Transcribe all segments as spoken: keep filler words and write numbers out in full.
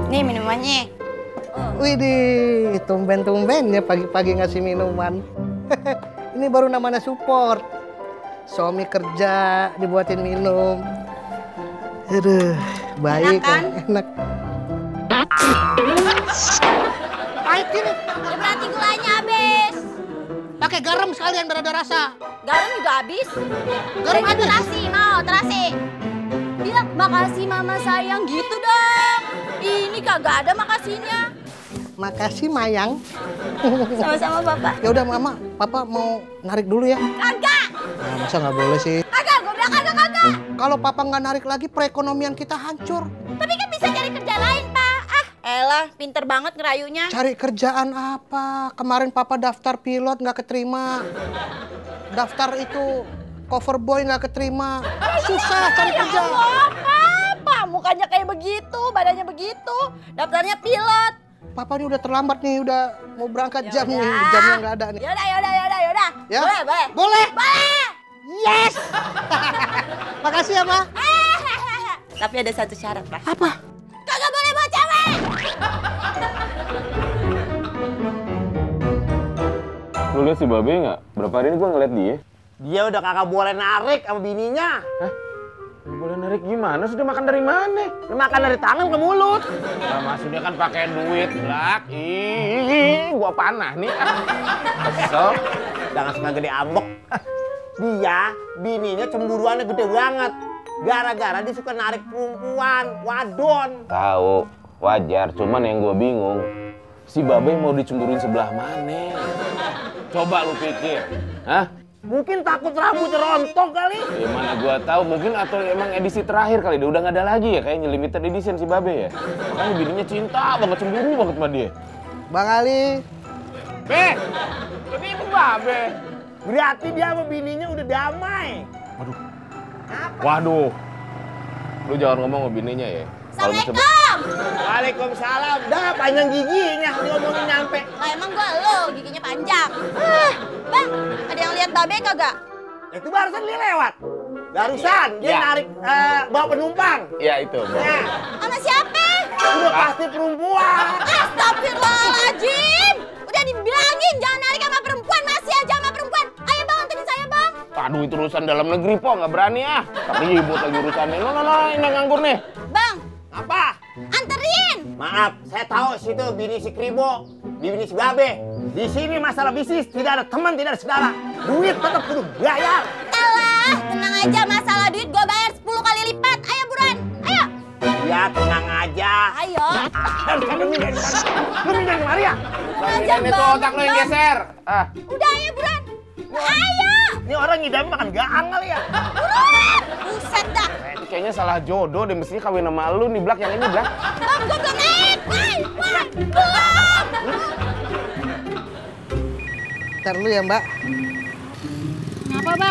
Nih minumannya. Widih, tumben-tumbennya pagi-pagi ngasih minuman. Ini baru namanya support. Suami kerja dibuatin minum. Aduh, baik Enak kan? enak. Pahit ini. Ya berarti gulanya habis. Pakai garam sekalian biar ada rasa. Garam juga habis. Garam Udah, habis. Terasi, mau terasi. Bilang makasih mama sayang gitu dong. Ini kagak ada makasihnya. Makasih Mayang. Sama-sama bapak. Ya udah Mama, Papa mau narik dulu ya. Kagak. Nah, masa nggak boleh sih? Kagak, gue bilang kagak kagak. Kalau Papa nggak narik lagi, perekonomian kita hancur. Tapi kan bisa cari kerja lain, Pak. Ah, elah, pinter banget ngerayunya. Cari kerjaan apa? Kemarin Papa daftar pilot nggak keterima. Daftar itu cover boy nggak keterima. Susah cari Ya kerja. Allah, Papa, mukanya kayak begitu, badannya begitu. Daftarnya pilot. Papa ini udah terlambat nih, udah mau berangkat Ya jam nih. udah. Jamnya nggak ada nih. Yaudah, yaudah, yaudah, yaudah. Ya? Boleh, boleh. Boleh? Boleh. Yes! Makasih ya, Ma. Tapi ada satu syarat, Pak. Apa? Kagak boleh bawa cewek. Lu lihat si Babe nggak? Berapa hari ini gua ngeliat dia. Dia udah kagak boleh narik sama bininya. Hah? Nggak boleh narik gimana? Sudah makan dari mana? Dia makan dari tangan ke mulut. Nah, maksudnya kan pakai duit, Blak. Ih, gua panah nih. Kesel. Jangan suka gede ambek. Dia, bininya cemburuannya gede banget. Gara-gara dia suka narik perempuan, wadon. Tahu, wajar. Cuman yang gua bingung, si Babe mau dicemburuin sebelah mana? Coba lu pikir. Hah? Mungkin takut rambutnya rontok kali. Ya mana gua tahu, mungkin atau emang edisi terakhir kali dia udah nggak ada lagi ya, kayaknya limited edition si Babe ya. Makanya bininya cinta banget, cemburu banget sama dia. Bang Ali. Be, ini ibu Babe. Berarti dia sama bininya udah damai. Waduh. Waduh. Lu jangan ngomong sama bininya ya. Kalau masih ber- Assalamualaikum. Waalaikumsalam. Dah panjang giginya diomongin nyampe. Lah emang gua lo, giginya panjang. Ah, Bang, ada yang lihat Babe kagak? Itu barusan dia lewat. Barusan dia Ya. narik eh, bawa penumpang. Ya itu, Bang. Nah, Sama siapa? udah pasti perempuan. Astagfirullahaladzim. Udah dibilangin jangan narik sama perempuan, masih aja sama perempuan. Ayo Bang, anterin saya Bang. Aduh, itu urusan dalam negeri, po. Nggak berani ah. Tapi ribut lagi urusannya. No, no, no, ini nganggur nih. Bang, Apa? anterin. Maaf, saya tahu situ bini si Kribo, bini si Babe. Di sini masalah bisnis tidak ada teman, tidak ada saudara. Duit tetap kudu bayar. Elah, tenang aja masalah duit gua bayar sepuluh kali lipat. Ayo buruan, ayo. Ya tenang aja. Ayo. Harus kan lebih dari mana? Lebih dari Maria. Aja, Ini tuh Bang, otak lo yang Bang. geser. Ah. Udah ayo buruan. Ayo. Ini orang ngidam makan gaang kali ya. Buruan. Buset dah. Ini kayaknya salah jodoh deh. Mestinya kawin sama lu nih, Blak. Yang ini, Blak. Bang, gua belum naik. Woi, woi, belum. Ntar dulu ya, Mbak. Kenapa Bang?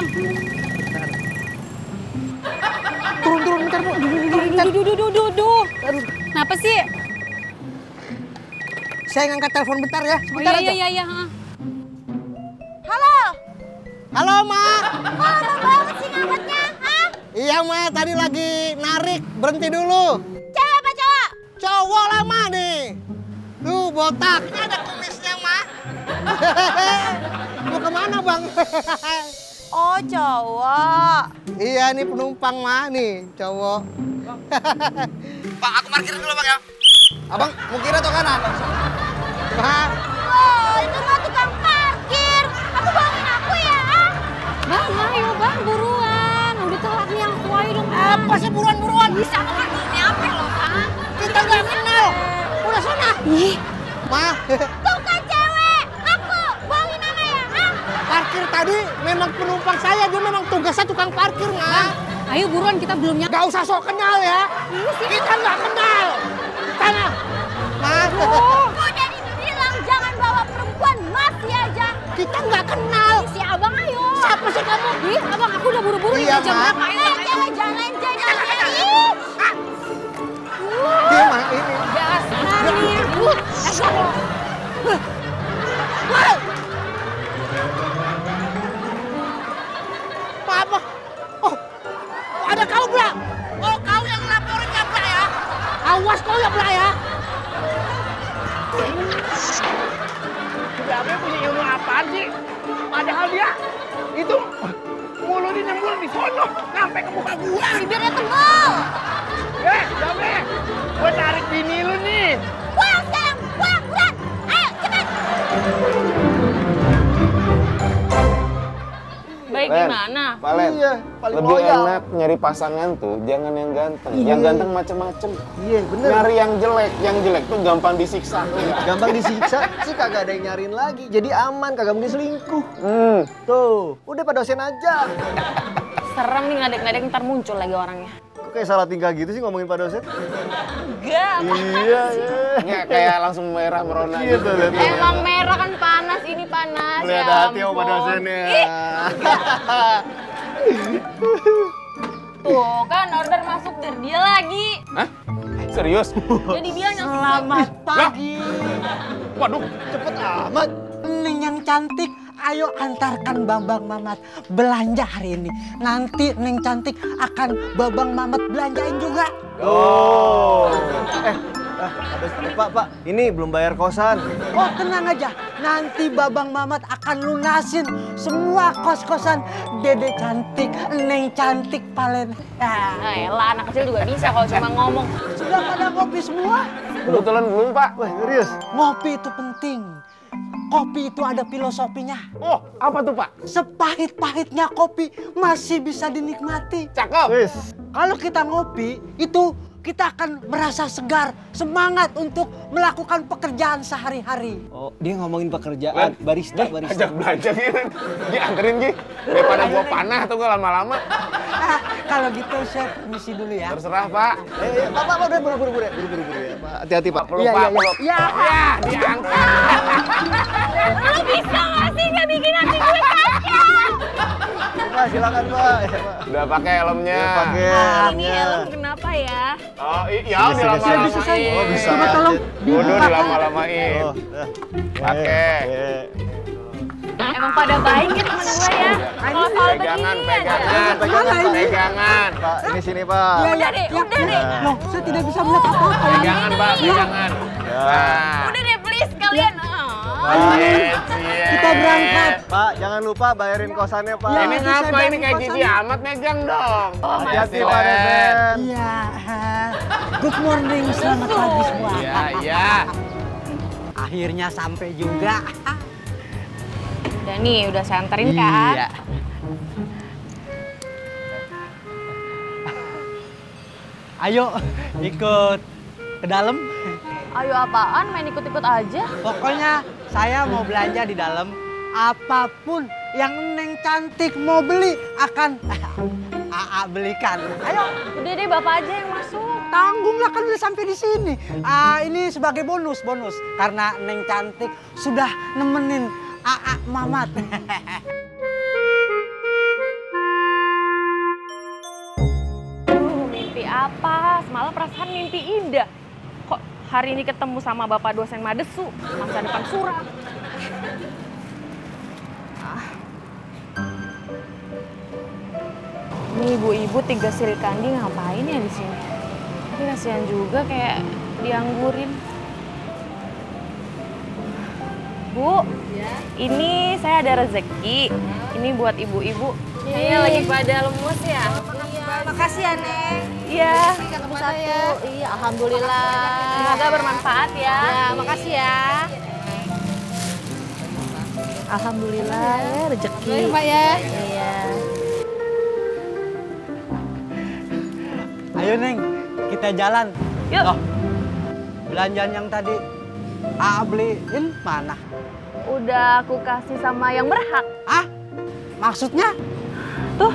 Turun, turun, bentar, Bu. Duh, duh, duh, duh, duh, duh. Aduh, Kenapa sih? saya ngangkat telepon bentar ya. Oh Sebentar iya, aja. iya, iya, iya. Halo. Halo, Ma. Kok lama banget sih ngangkatnya? Hah? Iya, Ma. Tadi lagi narik. Berhenti dulu. Cewek apa cowok? Cowok lah, Ma, nih. Tuh, botak. Ini ada kumisnya, Ma. Mau kemana, Bang? Oh, cowok. Iya, nih penumpang, Ma. Nih, cowok. Bang, aku parkirin dulu, Bang ya. Abang, mau kiri atau kanan? Ma. Oh, itu mah tukang parkir. Aku bangunin aku ya. Bang, ayo bang, buruan. Udah telat nih aku, ayo dong. Apa sih buruan-buruan? Bisa kan belum nyampe loh, Bang. Kita nggak kenal. Udah sana. Ih, Ma, Tuh kan cewek. Aku bangunin apa ya? Hah? parkir tadi memang penumpang saya. Dia memang tugasnya tukang parkir, Ma. ayo buruan, kita belum nyampe. Gak usah sok kenal ya. Kita nggak kenal. Sana. Ma, Udah dibilang jangan bawa perempuan, masih aja. kita nggak kenal. Si abang ayo. Siapa sih kamu? Ih, abang, aku udah buru-buru nih, Iya, udah jam Ma. berapa? Ayo, Eh, ayo. cewek jangan lenceng. Dia mah ini. Dasar nih. Apa? Oh, ada kau, Bla. Oh, kau yang laporin ya, Bla ya. Awas kau ya, Bla ya. Si Babe punya ilmu apaan sih? Padahal dia itu mulutnya nyembul di sono sampai ke muka gua. Bibirnya tebal. Eh, Babe, gua tarik bini lu nih. Pulang sekarang, pulang, buruan. Ayo, cepat. Baik Len, gimana? Pak Len, Iya, paling lebih loyal. enak nyari pasangan tuh jangan yang ganteng. Iya. Yang ganteng macem-macem. Iya bener. Nyari yang jelek, yang jelek tuh gampang disiksa. Gampang disiksa sih kagak ada yang nyariin lagi. Jadi aman, kagak mungkin selingkuh. Hmm. Tuh, udah Pak dosen aja. Serem nih ngadek-ngadek ntar muncul lagi orangnya. Kok kayak salah tingkah gitu sih ngomongin Pak dosen? Enggak. Iya, iya. Nggak kayak langsung merah merona Gitu, gitu. lihat. Emang merah kan panas, ini panas. Mulai ya ada hati sama Pak ampun. dosennya. Ih, tuh kan order masuk dari dia lagi. Hah? Serius? Jadi dia yang Selamat pagi. Waduh. Cepet amat. Neng yang cantik, ayo antarkan Bambang Mamat belanja hari ini. Nanti Neng cantik akan Bambang Mamat belanjain juga. Oh. Eh, eh, ada eh, Pak, Pak. Ini belum bayar kosan. Oh tenang aja, nanti Babang Mamat akan lunasin semua kos-kosan Dede cantik, Neng cantik, Palen. Ah, Nah, elah, anak kecil juga bisa kalau cuma ngomong. sudah pada ngopi semua? Kebetulan belum, Pak. Wah, serius? Ngopi itu penting. Kopi itu ada filosofinya. Oh, apa tuh, Pak? Sepahit-pahitnya kopi masih bisa dinikmati. Cakep. Wis. Kalau kita ngopi, itu kita akan merasa segar, semangat untuk melakukan pekerjaan sehari-hari. Oh, dia ngomongin pekerjaan. Barista, barista. Ajak belanja gitu. Dianterin Gi. Daripada gua panah tuh gua lama-lama. Ah, kalau gitu saya permisi dulu ya. Terserah, Pak. Eh, eh, Pak, Pak, udah buru-buru ya. Buru-buru ya, Pak. Hati-hati, Pak. Peluk, Iya, Pak. iya, Peluk. iya. Ya, diangkat. Lu bisa nggak sih nggak bikin hati gue kacau? Pak, silakan, Pak. Ya, Pak. Udah pakai helmnya. Udah pakai Ini helmnya. helm kenapa ya? Oh, iya, Sini, sini, dilama-lamain. bisa, saya. Oh, bisa. Coba tolong Udah dibuka. dilama-lamain. Oh, dah. Pakai. Eh, Emang pada baik ya teman gue ya. Kalau soal Pegangan, begini aja. pegangan, pegangan, pegangan. Pak, ini sini, Pak. Iya, Udah deh, udah deh. Loh, saya tidak bisa melihat apa-apa. Pegangan, Pak, pegangan. Nah. Udah deh please kalian. Ah. Yes, yes. Kita berangkat. Pak, jangan lupa bayarin kosannya, Pak. Ya, Ini nanti ngapa saya ini bayar kayak kosan. Gigi amat megang dong. Oh, Hati-hati, Mas Pak dosen. Iya, ah, good morning, selamat pagi semua. Iya, iya. Akhirnya sampai juga. Udah nih, udah saya anterin kan? Iya. Ayo ikut ke dalam. Ayo apaan, main ikut-ikut aja. Pokoknya saya mau belanja di dalam. Apapun yang Neng cantik mau beli akan A A belikan. Ayo, Udah deh bapak aja yang masuk. tanggunglah kan udah sampai di sini. Ah, ini sebagai bonus, bonus karena Neng cantik sudah nemenin A A Mamat. Duh, mimpi apa? Semalam perasaan mimpi indah. Kok hari ini ketemu sama bapak dosen Madesu, masa depan suram. Ah. Ini ibu-ibu tiga Srikandi ngapain ya di sini? Tapi kasihan juga kayak dianggurin. Bu, ini saya ada rezeki. Ini buat ibu-ibu. Kayaknya lagi pada lemes ya. Makasih ya, Neng. Iya. Kamu satu. Iya, alhamdulillah. Semoga bermanfaat ya. Ya, makasih ya. Alhamdulillah ya rezeki. Baik, Pak ya. Iya. Ayo Neng, kita jalan. Yuk. Loh, belanjaan yang tadi A A beliin mana? Udah aku kasih sama yang berhak. Ah, maksudnya? Tuh.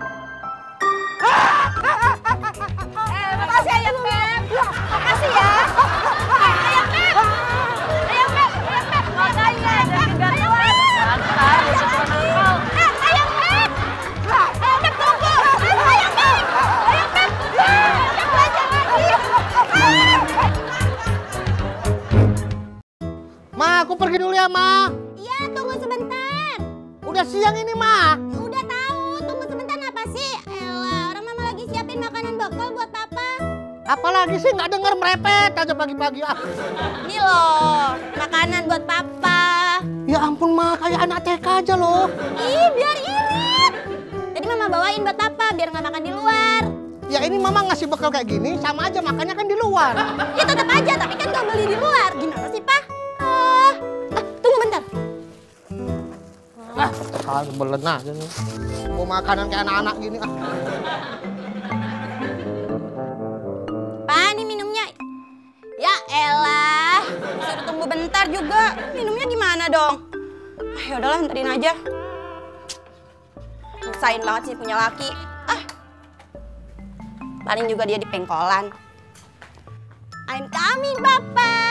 Eh, makasih Ayam Pep. Makasih ya. Ayam Pep. Ayam Pep. Ayam Pep. Makanya ada kegantuan. Santai, bisa nakal. Eh, Ayam Pep. Ayam Pep tunggu. Ayam Pep. Ayam Pep. Ayam Pep belajar lagi. Ma, aku pergi dulu ya, Ma. Iya, tunggu sebentar. Udah siang ini, Ma. Udah tahu, tunggu sebentar apa sih? Elah, orang mama lagi siapin makanan bekal buat papa. Apalagi sih nggak denger merepet aja pagi-pagi. Ah. Ini loh, makanan buat papa. Ya ampun mah, kayak anak T K aja loh. Ih, biar irit. Jadi mama bawain buat papa, biar nggak makan di luar. Ya ini mama ngasih bekal kayak gini, sama aja makannya kan di luar. Ya tetap aja, tapi kan nggak beli di luar. Gimana sih, Pak? Ah, ah, tunggu bentar. Ah, ah belen aja nih. Mau makanan kayak anak-anak gini. Ah. Pak, ini minumnya. Ya elah, suruh tunggu bentar juga. Minumnya gimana dong? Ah, ya udahlah, ntarin aja. Nyusahin banget sih punya laki. Ah, paling juga dia di pengkolan. I'm coming, Papa.